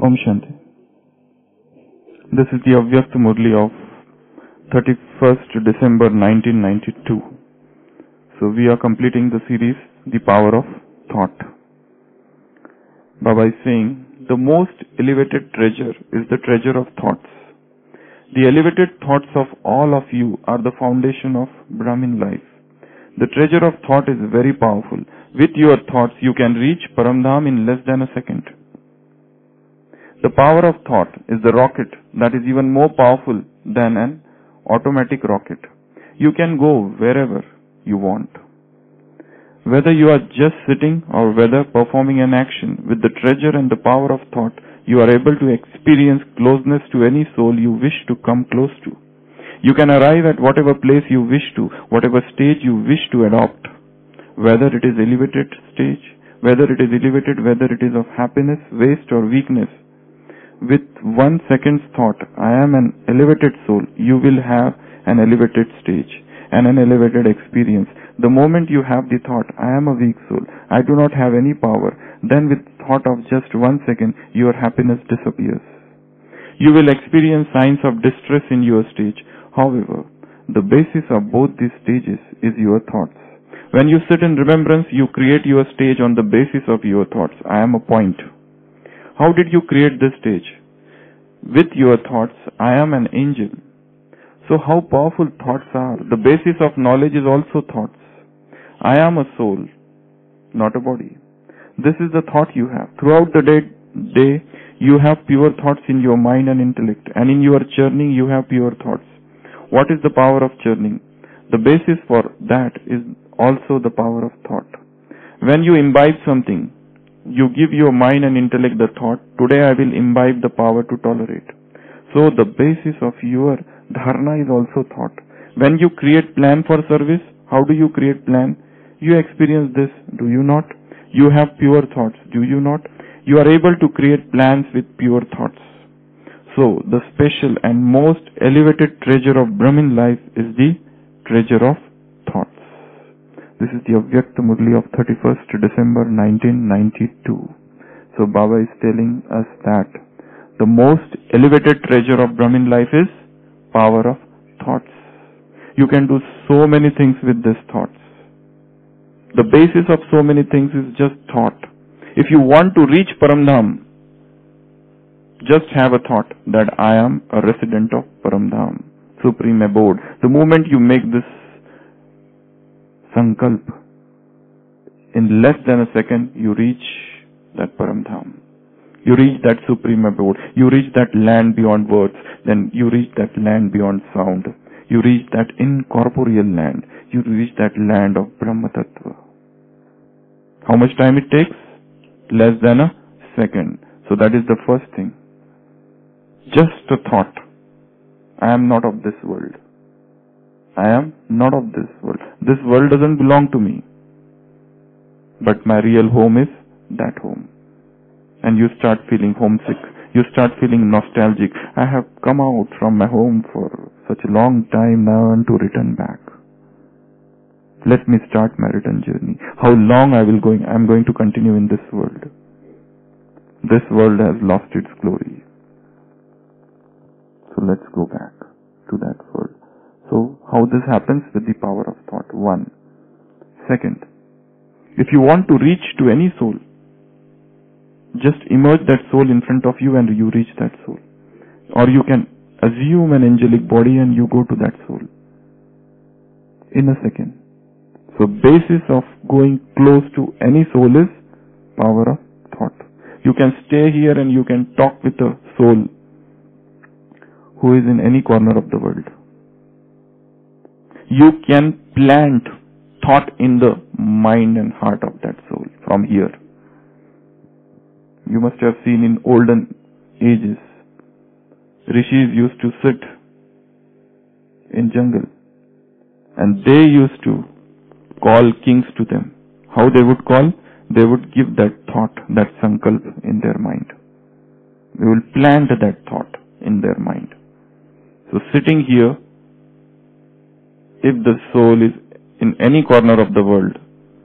Om Shanti. This is the Avyakt Murli of 31st December 1992. So we are completing the series, The Power of Thought. Baba is saying, the most elevated treasure is the treasure of thoughts. The elevated thoughts of all of you are the foundation of Brahmin life. The treasure of thought is very powerful. With your thoughts, you can reach Paramdham in less than a second. The power of thought is the rocket that is even more powerful than an automatic rocket. You can go wherever you want. Whether you are just sitting or whether performing an action, with the treasure and the power of thought, you are able to experience closeness to any soul you wish to come close to. You can arrive at whatever place you wish to, whatever stage you wish to adopt. Whether it is elevated stage, whether it is of happiness, waste or weakness. With 1 second's thought, I am an elevated soul, you will have an elevated stage and an elevated experience. The moment you have the thought, I am a weak soul, I do not have any power, then with thought of just 1 second, your happiness disappears. You will experience signs of distress in your stage. However, the basis of both these stages is your thoughts. When you sit in remembrance, you create your stage on the basis of your thoughts. I am a point. How did you create this stage? With your thoughts, I am an angel. So how powerful thoughts are. The basis of knowledge is also thoughts. I am a soul, not a body. This is the thought you have. Throughout the day, you have pure thoughts in your mind and intellect. And in your churning, you have pure thoughts. What is the power of churning? The basis for that is also the power of thought. When you imbibe something, you give your mind and intellect the thought, today I will imbibe the power to tolerate. So the basis of your dharana is also thought. When you create plan for service, how do you create plan? You experience this, do you not? You have pure thoughts, do you not? You are able to create plans with pure thoughts. So the special and most elevated treasure of Brahmin life is the treasure of thoughts. This is the Avyakt Murli of 31st December 1992. So Baba is telling us that the most elevated treasure of Brahmin life is power of thoughts. You can do so many things with these thoughts. The basis of so many things is just thought. If you want to reach Paramdham, just have a thought that I am a resident of Paramdham, Supreme Abode. The moment you make this sankalp, in less than a second, you reach that Paramdham. You reach that Supreme Abode. You reach that land beyond words. Then you reach that land beyond sound. You reach that incorporeal land. You reach that land of Brahma Tattva. How much time it takes? Less than a second. So that is the first thing. Just a thought. I am not of this world. I am not of this world. This world doesn't belong to me. But my real home is that home. And you start feeling homesick. You start feeling nostalgic. I have come out from my home for such a long time now and to return back. Let me start my return journey. How long I'm going to continue in this world. This world has lost its glory. So let's go back to that world. So how this happens? With the power of thought. 1. Second, if you want to reach to any soul, just immerse that soul in front of you and you reach that soul. Or you can assume an angelic body and you go to that soul in a second. So basis of going close to any soul is power of thought. You can stay here and you can talk with a soul who is in any corner of the world. You can plant thought in the mind and heart of that soul from here. You must have seen in olden ages, rishis used to sit in jungle and they used to call kings to them. How they would call? They would give that thought, that sankalp in their mind. They will plant that thought in their mind. So sitting here, if the soul is in any corner of the world,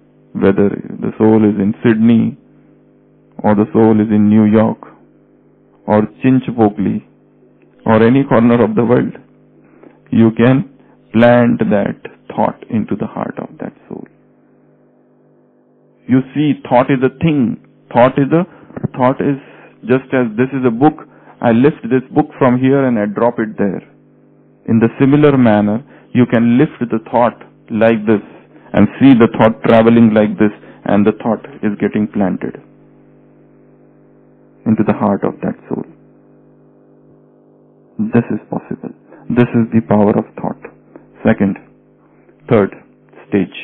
whether the soul is in Sydney or the soul is in New York, or Chinchpokli or any corner of the world, you can plant that thought into the heart of that soul. You see, thought is a thing. Thought is just as this is a book. I lift this book from here and I drop it there. In the similar manner, you can lift the thought like this and see the thought traveling like this, and the thought is getting planted into the heart of that soul. This is possible. This is the power of thought. Third stage.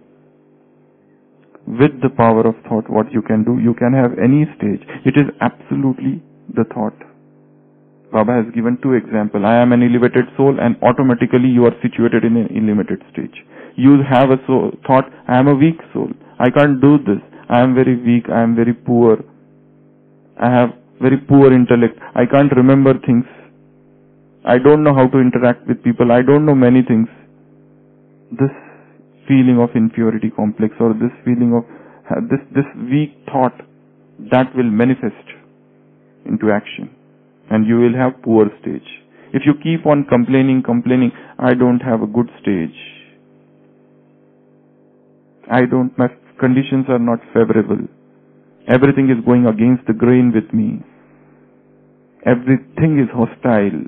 With the power of thought, what you can do, you can have any stage. It is absolutely the thought. Baba has given 2 examples. I am an elevated soul, and automatically you are situated in an elevated stage. You have a thought, I am a weak soul. I can't do this. I am very weak. I am very poor. I have very poor intellect. I can't remember things. I don't know how to interact with people. I don't know many things. This feeling of inferiority complex, or this feeling of this weak thought, that will manifest into action, and you will have poor stage. If you keep on complaining, I don't have a good stage. My conditions are not favorable. Everything is going against the grain with me. Everything is hostile.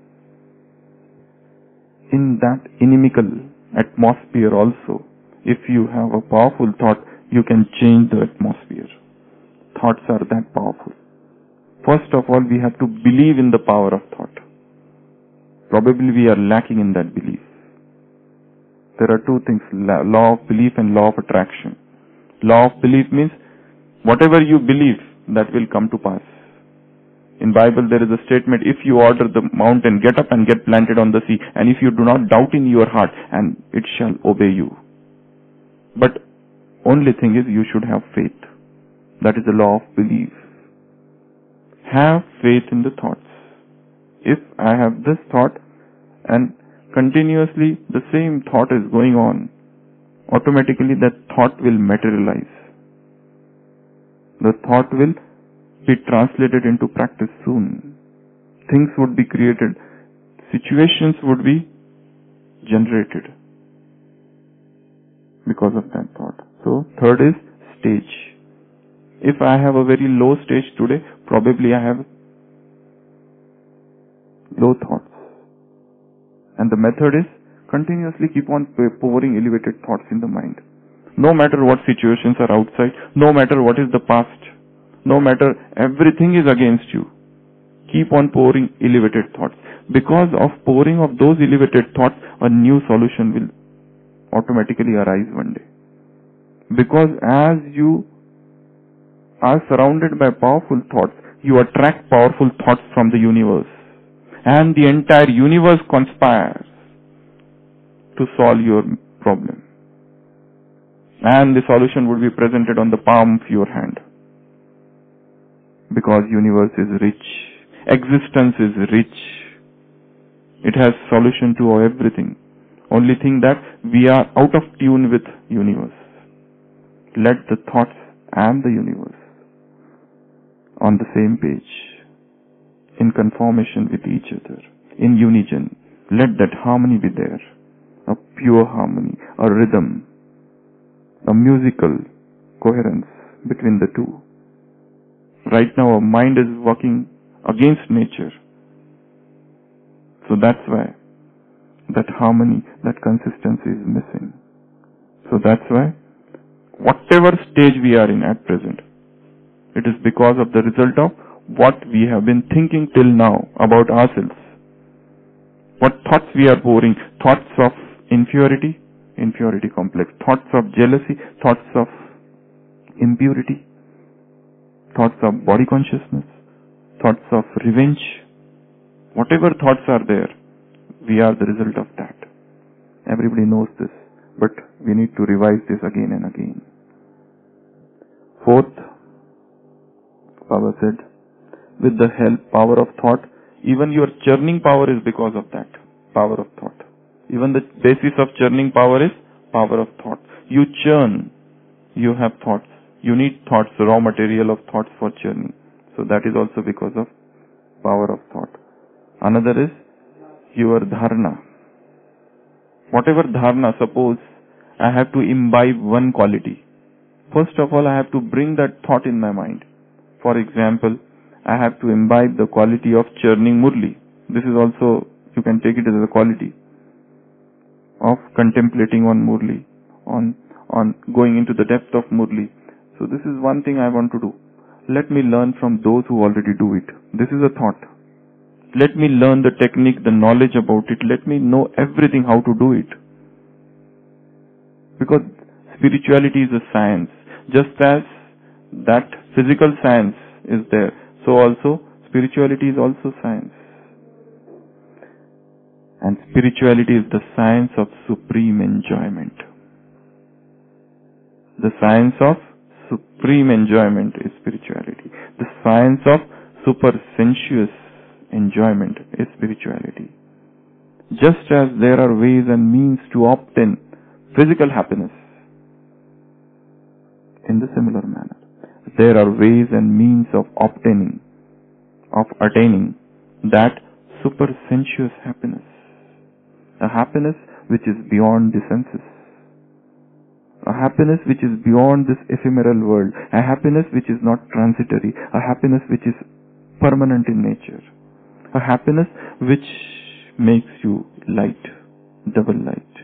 In that inimical atmosphere also, if you have a powerful thought, you can change the atmosphere. Thoughts are that powerful. First of all, we have to believe in the power of thought. Probably we are lacking in that belief. There are 2 things, law of belief and law of attraction. Law of belief means whatever you believe, that will come to pass. In Bible there is a statement, if you order the mountain, get up and get planted on the sea, and if you do not doubt in your heart, and it shall obey you. But only thing is, you should have faith. That is the law of belief. Have faith in the thoughts. If I have this thought and continuously the same thought is going on, automatically that thought will materialize. The thought will be translated into practice soon. Things would be created. Situations would be generated because of that thought. So, third is stage. If I have a very low stage today, probably I have low thoughts. And the method is continuously keep on pouring elevated thoughts in the mind. No matter what situations are outside, no matter what is the past, no matter everything is against you, keep on pouring elevated thoughts. Because of pouring of those elevated thoughts, a new solution will automatically arise one day. Because as you are surrounded by powerful thoughts, you attract powerful thoughts from the universe. And the entire universe conspires to solve your problem. And the solution would be presented on the palm of your hand. Because universe is rich. Existence is rich. It has solution to everything. Only thing that we are out of tune with universe. Let the thoughts and the universe on the same page, in conformation with each other, in unison. Let that harmony be there. A pure harmony, a rhythm, a musical coherence between the two. Right now our mind is working against nature. So that's why that harmony, that consistency is missing. So that's why whatever stage we are in at present, it is because of the result of what we have been thinking till now about ourselves. What thoughts we are pouring, thoughts of inferiority, inferiority complex, thoughts of jealousy, thoughts of impurity, thoughts of body consciousness, thoughts of revenge. Whatever thoughts are there, we are the result of that. Everybody knows this, but we need to revise this again and again. Fourth, Baba said, with the power of thought, even your churning power is because of that power of thought. Even the basis of churning power is power of thought. You churn, you have thoughts. You need thoughts, raw material of thoughts for churning. So that is also because of power of thought. Another is your dharana. Whatever dharana, suppose I have to imbibe one quality. First of all, I have to bring that thought in my mind. For example, I have to imbibe the quality of churning murli. This is also, you can take it as a quality of contemplating on murli, on going into the depth of murli. So this is one thing I want to do. Let me learn from those who already do it. This is a thought. Let me learn the technique, the knowledge about it. Let me know everything how to do it. Because spirituality is a science. Just as that physical science is there, so also spirituality is also science. And spirituality is the science of supreme enjoyment. The science of supreme enjoyment is spirituality. The science of super sensuous enjoyment is spirituality. Just as there are ways and means to obtain physical happiness, in the similar manner, there are ways and means of attaining that super sensuous happiness. A happiness which is beyond the senses. A happiness which is beyond this ephemeral world. A happiness which is not transitory. A happiness which is permanent in nature. A happiness which makes you light, double light.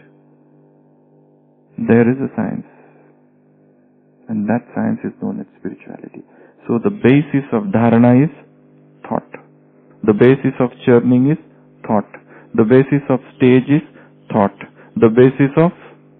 There is a science. And that science is known as spirituality. So the basis of dharana is thought. The basis of churning is thought. The basis of stage is thought. The basis of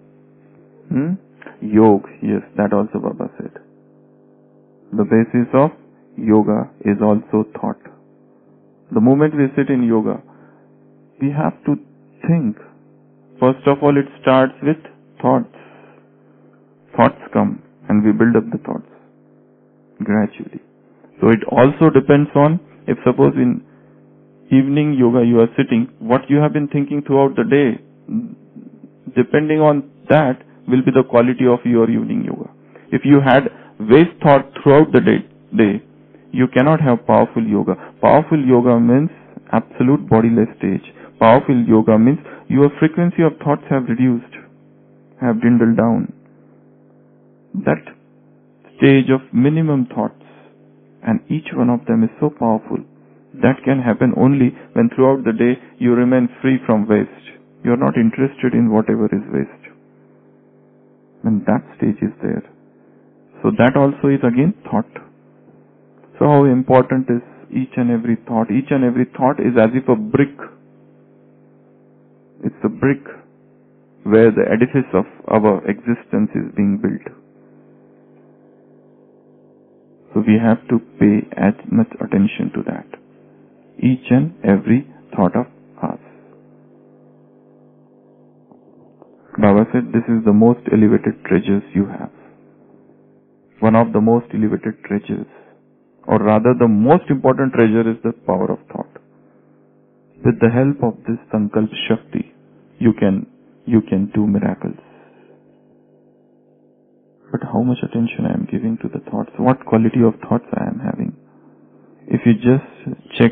yoga, yes, that also Baba said. The basis of yoga is also thought. The moment we sit in yoga, we have to think. First of all, it starts with thoughts. Thoughts come and we build up the thoughts gradually. So it also depends on, if suppose in evening yoga you are sitting, what you have been thinking throughout the day, depending on that will be the quality of your evening yoga. If you had waste thought throughout the day, you cannot have powerful yoga. Powerful yoga means absolute bodiless stage. Powerful yoga means your frequency of thoughts have reduced, have dwindled down. That stage of minimum thoughts, and each one of them is so powerful, that can happen only when throughout the day you remain free from waste. You are not interested in whatever is waste. When that stage is there. So that also is again thought. So how important is each and every thought? Each and every thought is as if a brick. It's a brick where the edifice of our existence is being built. So we have to pay as much attention to that. Each and every thought of us. Baba said this is the most elevated treasures you have. One of the most elevated treasures, or rather the most important treasure, is the power of thought. With the help of this Sankalp Shakti, you can do miracles. But how much attention I am giving to the thoughts? What quality of thoughts I am having? If you just check,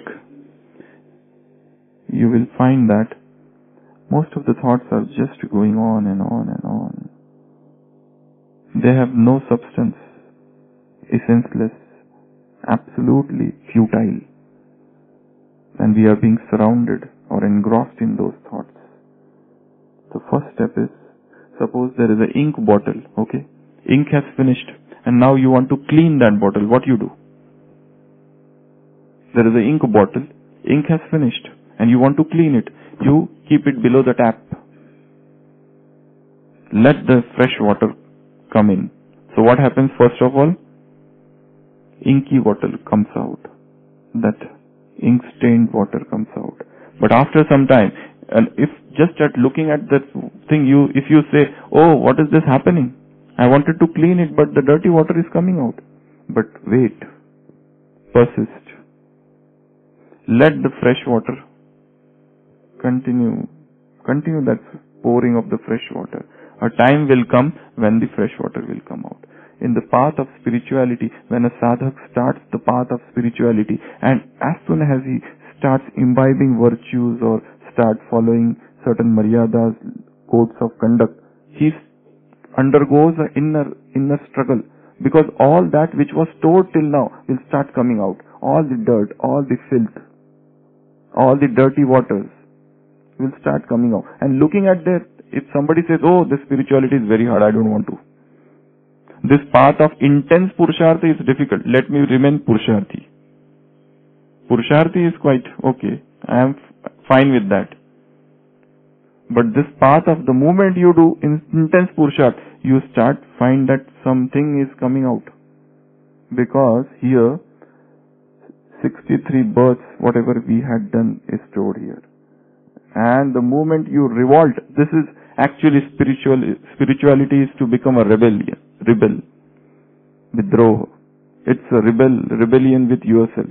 you will find that most of the thoughts are just going on and on and on. They have no substance, essenceless, absolutely futile. And we are being surrounded or engrossed in those thoughts. The first step is, suppose there is an ink bottle, okay? Ink has finished and now you want to clean that bottle. What you do? There is an ink bottle, ink has finished and you want to clean it. You keep it below the tap. Let the fresh water come in. So what happens first of all? Inky water comes out. That ink stained water comes out. But after some time, and if just at looking at that thing, if you say, oh, what is this happening? I wanted to clean it, but the dirty water is coming out. But wait, persist. Let the fresh water continue that pouring of the fresh water. A time will come when the fresh water will come out. in the path of spirituality, when a sadhak starts the path of spirituality, and as soon as he starts imbibing virtues or starts following certain maryadas, codes of conduct, he undergoes an inner struggle, because all that which was stored till now will start coming out. All the dirt, all the filth, all the dirty waters will start coming out. And looking at that, if somebody says, oh, this spirituality is very hard, I don't want to. This path of intense Purusharthi is difficult. Let me remain Purusharthi. Purusharthi is quite okay. I am fine with that. But this path of the moment you do intense Purusharth, you start find that something is coming out. Because here, 63 births, whatever we had done is stored here. And the moment you revolt, this is actually spirituality is to become a rebel. Vidroha. It's a rebellion with yourself.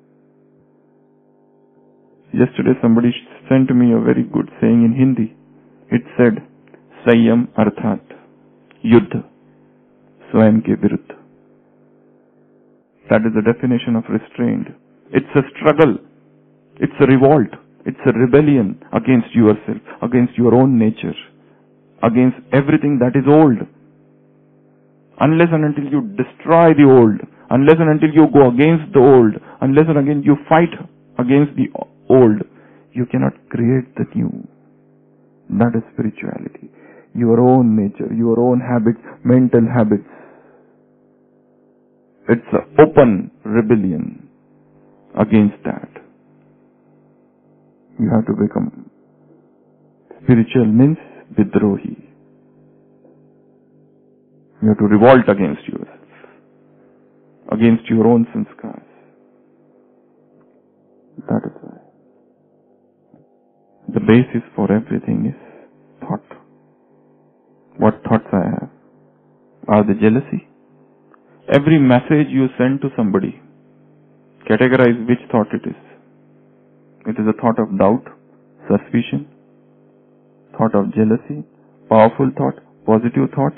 Yesterday somebody sent me a very good saying in Hindi. It said, Sanyam Arthat Yuddha Swayam ke Viruddha. That is the definition of restraint. It's a struggle. It's a revolt. It's a rebellion against yourself, against your own nature, against everything that is old. Unless and until you destroy the old, unless and until you go against the old, unless and again you fight against the old, you cannot create the new. That is spirituality. Your own nature, your own habits, mental habits. It's an open rebellion against that. You have to become spiritual means vidrohi. You have to revolt against yourself, against your own sanskars. That is why. The basis for everything is thought. What thoughts I have? Are they jealousy? Every message you send to somebody, categorize which thought it is. It is a thought of doubt, suspicion, thought of jealousy, powerful thought, positive thought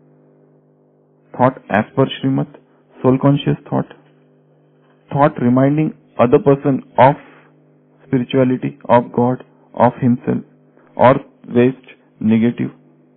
as per Srimad, soul conscious thought reminding other person of spirituality, of God, of himself, or waste, negative,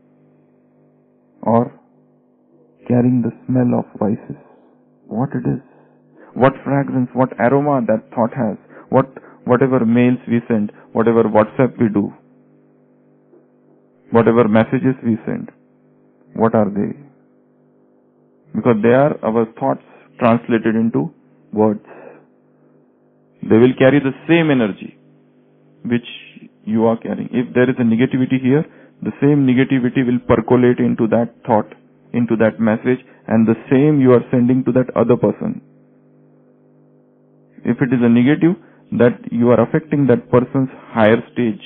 or carrying the smell of vices. What it is, what fragrance, what aroma that thought has, whatever mails we send, whatever WhatsApp we do, whatever messages we send, what are they? Because they are our thoughts translated into words. They will carry the same energy which you are carrying. If there is a negativity here, the same negativity will percolate into that thought, into that message, and the same you are sending to that other person. If it is a negative, that you are affecting that person's higher stage.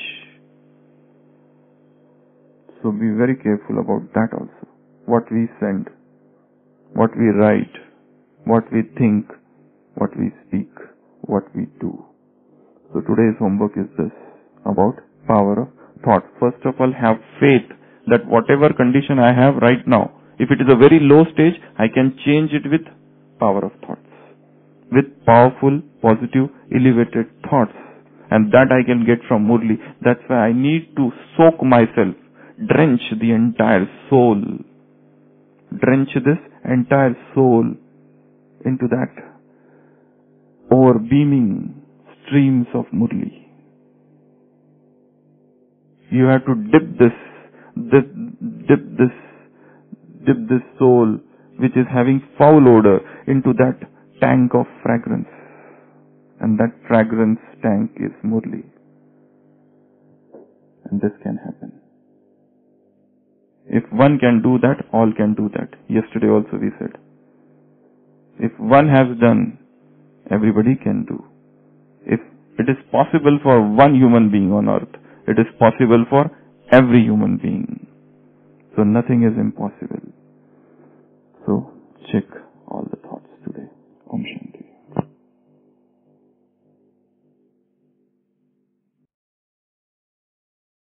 So be very careful about that also. What we send, what we write, what we think, what we speak, what we do. So today's homework is this, about power of thought. First of all, have faith that whatever condition I have right now, if it is a very low stage, I can change it with power of thoughts. With powerful, positive, elevated thoughts. And that I can get from Murli. That's why I need to soak myself, drench the entire soul. Drench this entire soul into that overbeaming streams of Murli. You have to dip this soul which is having foul odor into that tank of fragrance. And that fragrance tank is Murli. And this can happen. If one can do that, all can do that. Yesterday also we said, if one has done, everybody can do. If it is possible for one human being on earth, it is possible for every human being. So nothing is impossible. So check all the thoughts today. Om Shanti.